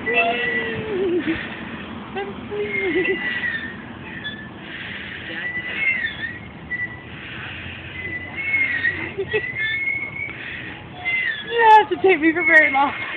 free! I'm free! You don't have to take me for very long.